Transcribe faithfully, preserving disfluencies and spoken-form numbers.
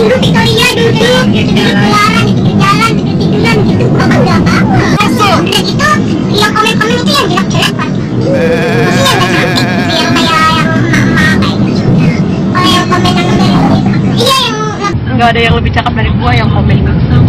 dulu Victoria dulu jalan di jalan tiduran gitu bapak nggak apa-apa. Dan itu yang komen-komen itu yang jelek-jelek kan. Maksudnya nggak cantik yang kayak yang mama kayak gitu. Kalau yang komen yang iya yang nggak ada yang lebih cakep dari gua yang komen gitu.